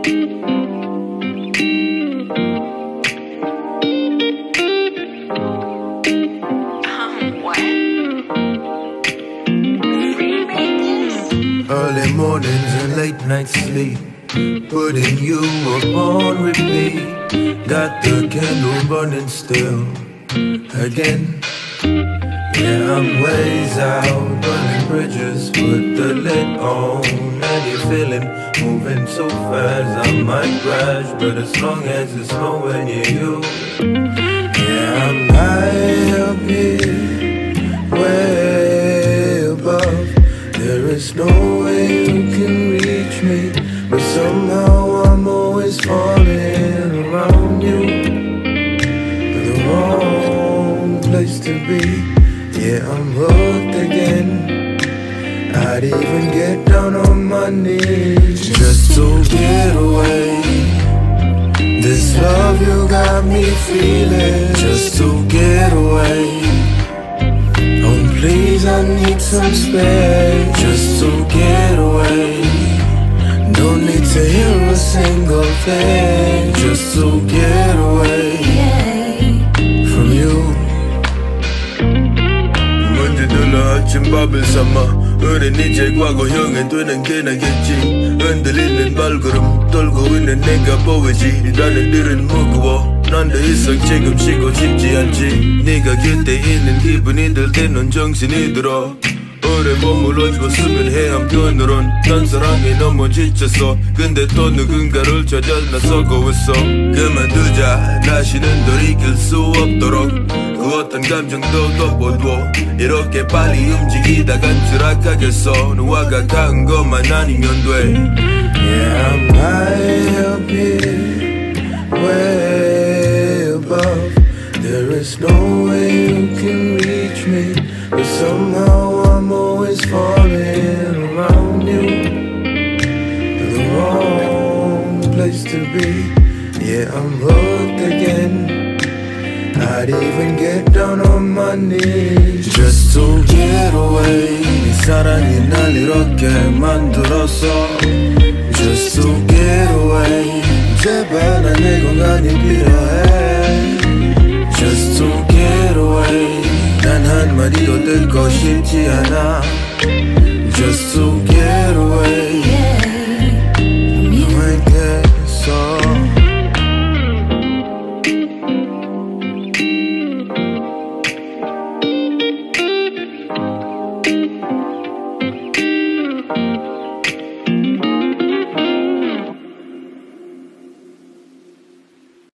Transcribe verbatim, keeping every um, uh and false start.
Early mornings and late night sleep, putting you up on repeat. Got the candle burning still again. Yeah, I'm ways out, burning bridges, put the lid on. And you're feeling, moving so fast, I might crash, but as long as it's nowhere near you. Yeah, I'm high up here, way above. There is no way you can reach me, but somehow I'm always falling around you. The wrong place to be, yeah, I'm hooked again. I'd even get down on my knees just to get away. This love you got me feeling, just to get away. Oh please, I need some space, just to get away. Don't need to hear a single thing, just to get away from you. 문제들로 아침 밥을 삼아 우린 이제 과거형에 되는 게 나겠지. 흔들리는 발걸음 떨고 있는 내가 보이지. 일하는 일은 무거워, 난 더 이상 지금 쉬고 싶지 않지. 네가 곁에 있는 기분이 들 때는 정신이 들어. 오래 머물러주었으면 해. 한편으론 난 사랑에 너무 지쳤어. 근데 또 누군가를 찾아 나서고 있어. 그만두자, 다시는 돌이킬 수 없도록. 그 어떤 감정도 덮어둬. 이렇게 빨리 움직이다간 추락하겠어. 너와 가까운 것만 아니면 돼. Yeah, I'm high up here, way above. There is no way you can reach me, but somehow I'm always falling around you. The wrong place to be, yeah, I'm hooked again. I'd even get down on my knees just to get away. 네 사랑이 날 이렇게 만들었어, just to get away. 제발 난 내 공간이 필요해, just to get away. 난 한마디도 듣고 싶지 않아, just to